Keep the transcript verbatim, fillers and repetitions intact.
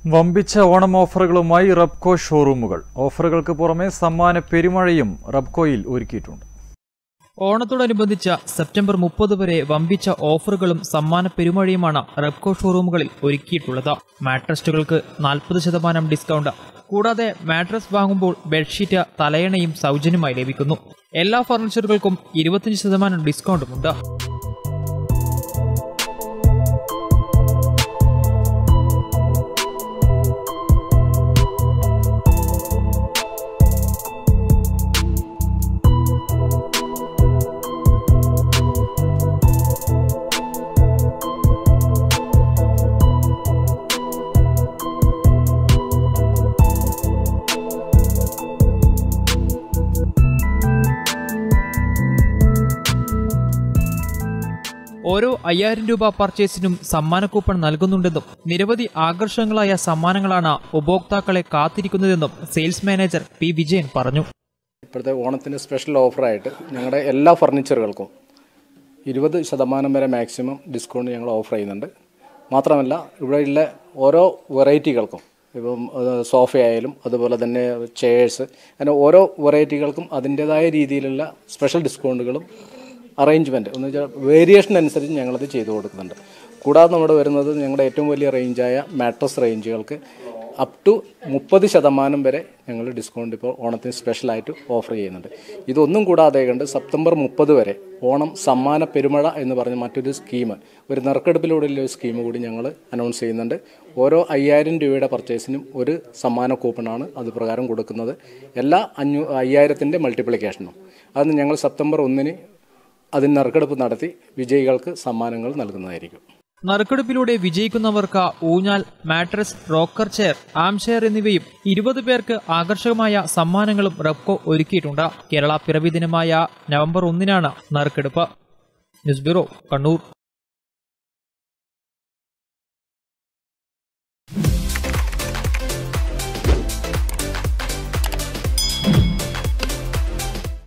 വമ്പിച്ച ഓണം ഓഫറുകളുമായി റബ്കോ ഷോറൂമുകൾ. ഓഫറുകൾക്ക് പുറമെ സമ്മാന പെരുമഴയും റബ്കോയിൽ ഒരുക്കിയിട്ടുണ്ട്. ഓണത്തോടനുബന്ധിച്ച സെപ്റ്റംബർ മുപ്പത് വരെ വമ്പിച്ച ഓഫറുകളും സമ്മാന പെരുമഴയുമാണ് റബ്കോ ഷോറൂമുകളിൽ ഒരുക്കിയിട്ടുള്ളത്. മാട്രസ്റ്റുകൾക്ക് നാൽപ്പത് ശതമാനം ഡിസ്കൗണ്ട്, കൂടാതെ മാട്രസ് വാങ്ങുമ്പോൾ ബെഡ്ഷീറ്റ്, തലയണയും സൗജന്യമായി ലഭിക്കുന്നു. എല്ലാ ഫർണിച്ചറുകൾക്കും ഇരുപത്തിയഞ്ച് ശതമാനം ഡിസ്കൗണ്ടുമുണ്ട്. ഓരോ അയ്യായിരം രൂപ പർച്ചേസിനും സമ്മാന കൂപ്പൺ നൽകുന്നുണ്ടെന്നും നിരവധി ആകർഷകങ്ങളായ സമ്മാനങ്ങളാണ് ഉപഭോക്താക്കളെ കാത്തിരിക്കുന്നതെന്നും സെയിൽസ് മാനേജർ പി വിജയൻ പറഞ്ഞു. ഇപ്പോഴത്തെ ഓണത്തിന് സ്പെഷ്യൽ ഓഫറായിട്ട് ഞങ്ങളുടെ എല്ലാ ഫർണിച്ചറുകൾക്കും ഇരുപത് ശതമാനം വരെ മാക്സിമം ഡിസ്കൗണ്ട് ഞങ്ങൾ ഓഫർ ചെയ്യുന്നുണ്ട്. മാത്രമല്ല ഇവിടെയുള്ള ഓരോ വെറൈറ്റികൾക്കും, ഇപ്പം സോഫയായാലും അതുപോലെ തന്നെ ചെയേഴ്സ്, അങ്ങനെ ഓരോ വെറൈറ്റികൾക്കും അതിൻ്റേതായ രീതിയിലുള്ള സ്പെഷ്യൽ ഡിസ്കൗണ്ടുകളും അറേഞ്ച്മെൻറ്റ് എന്ന് വെച്ചാൽ വേരിയേഷൻ അനുസരിച്ച് ഞങ്ങളത് ചെയ്തു കൊടുക്കുന്നുണ്ട്. കൂടാതെ നമ്മുടെ വരുന്നത് ഞങ്ങളുടെ ഏറ്റവും വലിയ റേഞ്ചായ മാട്രസ് റേഞ്ചുകൾക്ക് അപ് ടു മുപ്പത് ശതമാനം വരെ ഞങ്ങൾ ഡിസ്കൗണ്ട് ഇപ്പോൾ ഓണത്തിന് സ്പെഷ്യലായിട്ട് ഓഫർ ചെയ്യുന്നുണ്ട്. ഇതൊന്നും കൂടാതെ കണ്ട് സെപ്റ്റംബർ മുപ്പത് വരെ ഓണം സമ്മാന പെരുമഴ എന്ന് പറഞ്ഞ മറ്റൊരു സ്കീം, ഒരു നറുക്കെടുപ്പിലൂടെയുള്ള ഒരു സ്കീം കൂടി ഞങ്ങൾ അനൗൺസ് ചെയ്യുന്നുണ്ട്. ഓരോ അയ്യായിരം രൂപയുടെ പർച്ചേസിനും ഒരു സമ്മാന കൂപ്പണാണ് അത് പ്രകാരം കൊടുക്കുന്നത്. എല്ലാ അഞ്ഞൂ അയ്യായിരത്തിൻ്റെ മൾട്ടിപ്ലിക്കേഷനും അത് ഞങ്ങൾ സെപ്റ്റംബർ ഒന്നിന് അതിന് നറുക്കെടുപ്പ് നടത്തി വിജയികൾക്ക് സമ്മാനങ്ങൾ നൽകുന്നതായിരിക്കും. നറുക്കെടുപ്പിലൂടെ വിജയിക്കുന്നവർക്ക് ഊഞ്ഞാൽ, mattress, rocker chair, arm chair എന്നിവയും ഇരുപത് പേർക്ക് ആകർഷകമായ സമ്മാനങ്ങളും റബ്കോ ഒരുക്കിയിട്ടുണ്ട്. കേരള പിറവി ദിനമായ നവംബർ ഒന്നിനാണ് നറുക്കെടുപ്പ്. News bureau, Kannur.